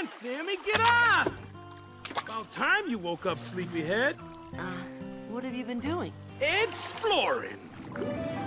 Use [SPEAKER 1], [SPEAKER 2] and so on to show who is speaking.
[SPEAKER 1] on, Sammy, get up! About time you woke up, sleepyhead.
[SPEAKER 2] What have you been doing?
[SPEAKER 1] Exploring.